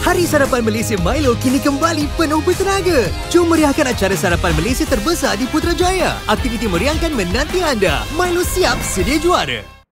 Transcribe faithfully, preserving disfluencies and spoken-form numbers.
Hari Sarapan Malaysia Milo kini kembali penuh bertenaga. Jom meriahkan acara Sarapan Malaysia terbesar di Putrajaya. Aktiviti meriahkan menanti anda. Milo siap sedia juara.